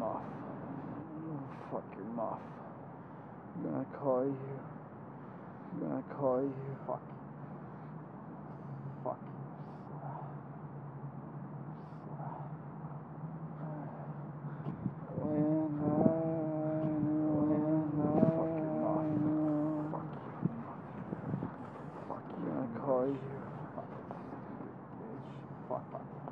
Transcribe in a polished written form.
muff. Fuck your muff. I'm gonna call you. I'm gonna call you. Fuck. Fuck. Fuck you. I'm gonna call you. Fuck.